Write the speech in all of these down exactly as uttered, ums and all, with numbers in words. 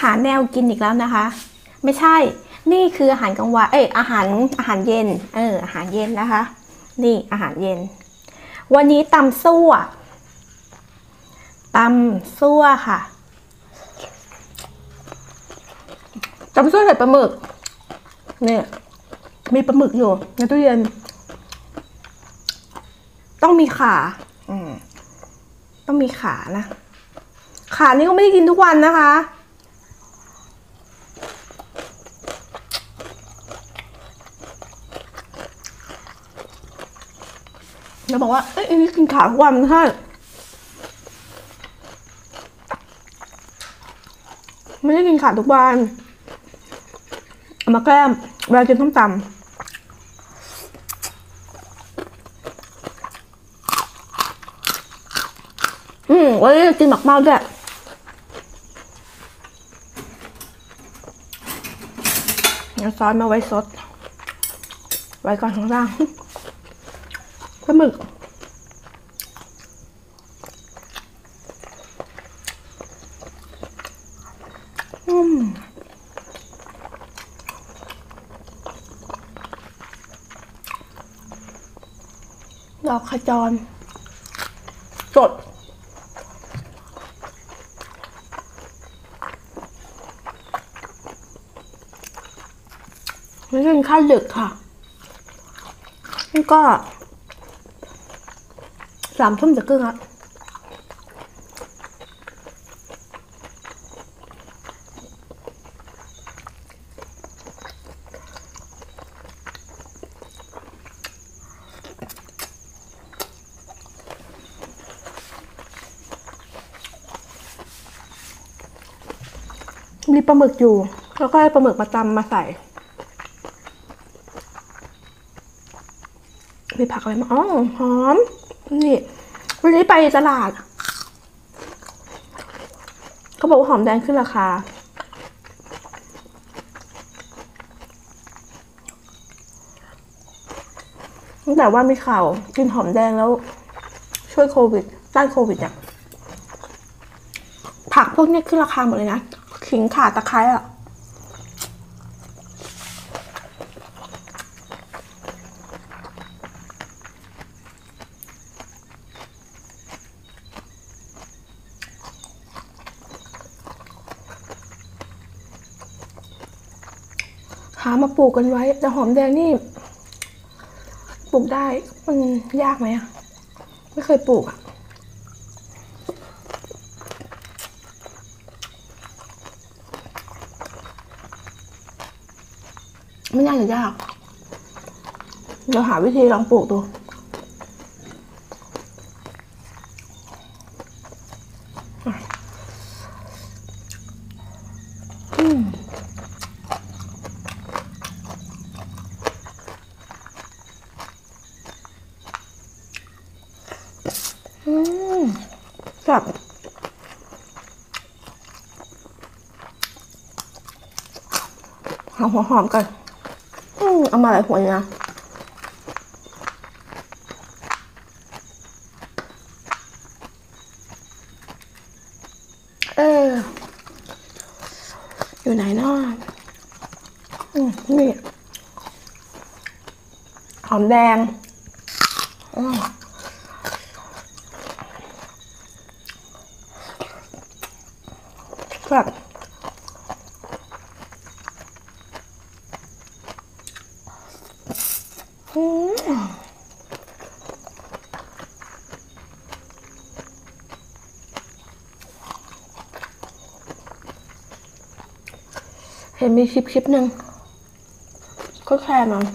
ารแนวกินอีกแล้วนะคะไม่ใช่นี่คืออาหารกลางวันเอ้ยอาหารอาหารเย็นเอออาหารเย็นนะคะนี่อาหารเย็นวันนี้ตำซั่วตำซั่วค่ะตำซั่วใส่ปลาหมึกเนี่ยมีปลาหมึกอยู่ในตู้เย็นต้องมีขาอืมต้องมีขานะขานี่ก็ไม่ได้กินทุกวันนะคะเราบอกว่าเอ้ยนี่กินขาทุกวันใช่ไม่ได้กินขาทุกวันเอามาแกล้มเวลากินส้มตำอืมวันนี้กินหมักเมาด้วยเอาซอสมาไว้ซดไว้ก่อนข้างล่างปลาหมึกอืมดอกขจรสดไม่กินข้าวดึกค่ะนี่ก็สามทุ่มจะครึ่งละมีปลาหมึกอยู่แล้วก็ให้ปลาหมึกมาตำมาใส่มีผักอะไรมาอ๋อหอมนี่วันนี้ไปตลาดเขาบอกว่าหอมแดงขึ้นราคาตั้งแต่ว่ามีข่าวกินหอมแดงแล้วช่วยโควิดต้านโควิดอ่ะผักพวกนี้ขึ้นราคาหมดเลยนะขิงข่าตะไคร้อ่ะหามาปลูกกันไว้แต่หอมแดงนี่ปลูกได้มันยากไหมอ่ะไม่เคยปลูกอ่ะไม่น่าจะยากเดี๋ยวหาวิธีลองปลูกดูอืมอืมแบบหอมหอมกันอืมเอามาหลายหัวเลยนะเอออยู่ไหนเนาะอืมนี่หอมแดงอืมแบบอืมเห็นมีคลิปคลิปหนึ่งก็แชร์มา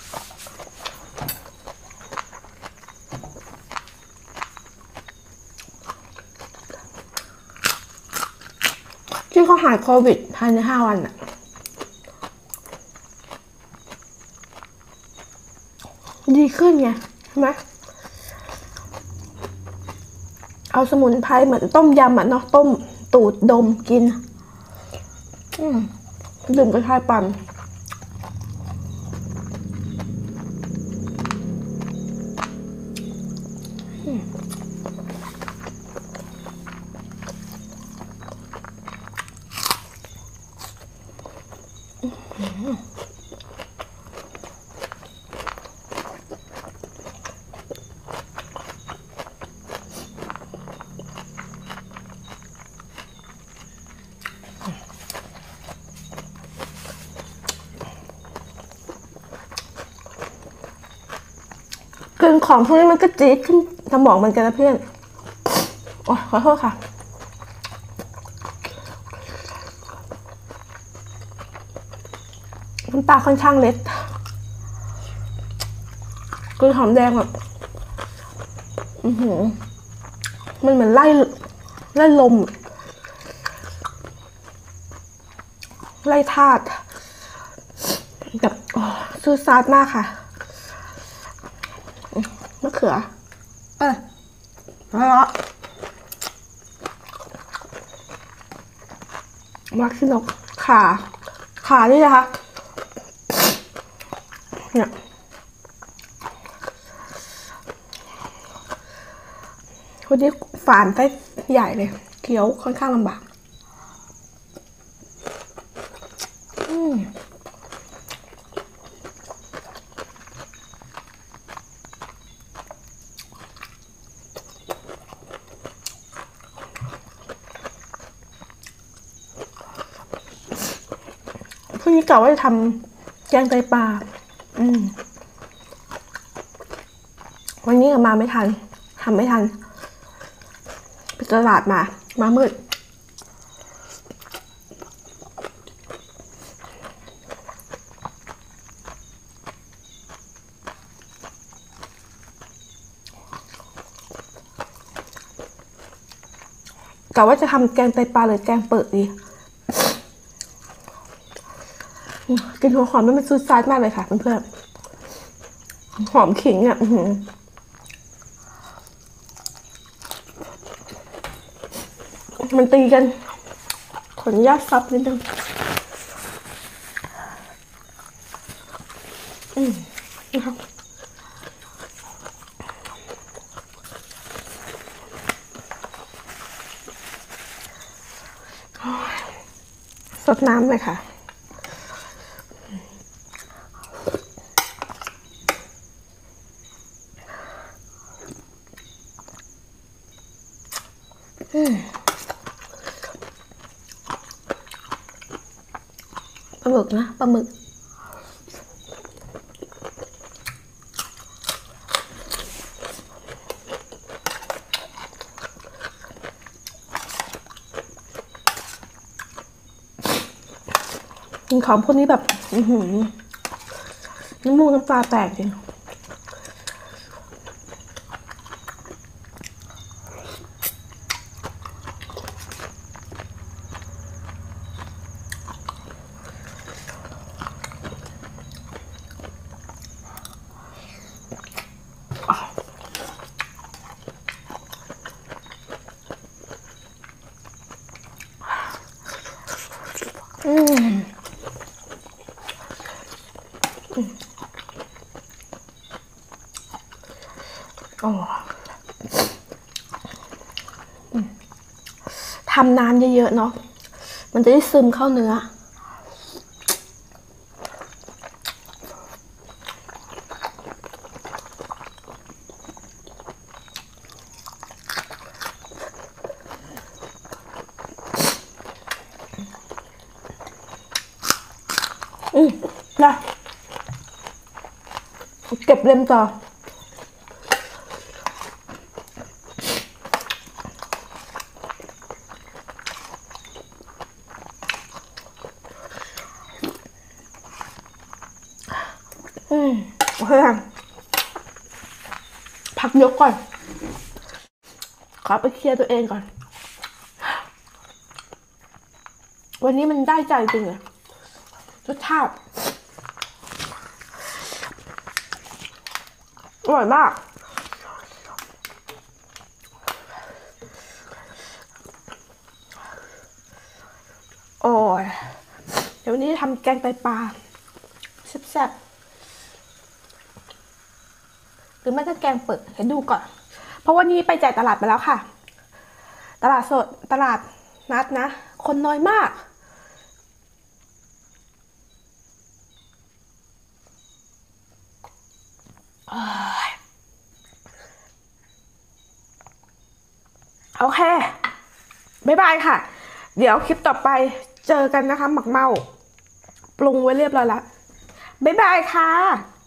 ที่เขาหายโควิดภายในห้าวันอะดีขึ้นไงใช่ไหมเอาสมุนไพรเหมือนต้มยำอะเนาะต้มตูดดมกินอืมดื่มกระชายปั่นกินของพวกนี้มันก็จี๊ดขึ้นสมองเหมือนกันนะเพื่อนโอ้ยขอโทษค่ะน้ำตาค่อนข้างเล็ดกินหอมแดงแบบอือหือมันเหมือนไล่ไล่ลมไล่ธาตุแบบซื่อซาดมากค่ะมะเขือเออแล้วมักซินกขาขานี่นะคะเนี่ยวันนี้ฝานไส้ใหญ่เลยเคี้ยวค่อนข้างลำบากอืมพรุ่งนี้กะว่าจะทำแกงไตปลาอืมวันนี้มาไม่ทันทำไม่ทันไปตลาดมามามืดกะว่าจะทำแกงไตปลาหรือแกงเปิดดีกินหัวหอมมันเป็นซูดซ่ามากเลยค่ะเพื่อนๆหอมขิงอ่ะมันตีกันขออนุญาตซับนิดนึงอืมนะคะสดน้ำเลยค่ะอืมปลาหมึกนะปลาหมึกกินของพวกนี้แบบอือหือน้ำมูกน้ำตาแตกจริงอืมโอ้ทำน้ำเยอะๆเนาะมันจะได้ซึมเข้าเนื้ออืมนะเก็บเล่มต่ออืมโอเคค่ะพักยกก่อนขอไปเคลียร์ตัวเองก่อนวันนี้มันได้ใจจริงเลยรสชาติอร่อยมากโอ้ยเดี๋ยววันนี้ทำแกงไตปลาแซ่บๆหรือไม่ก็แกงเปิดให้ดูก่อนเพราะวันนี้ไปจ่ายตลาดไปแล้วค่ะตลาดสดตลาดนัดนะคนน้อยมากโอเคบ๊ายบายค่ะเดี๋ยวคลิปต่อไปเจอกันนะคะหมักเมาปรุงไว้เรียบร้อยแล้วบ๊ายบายค่ะ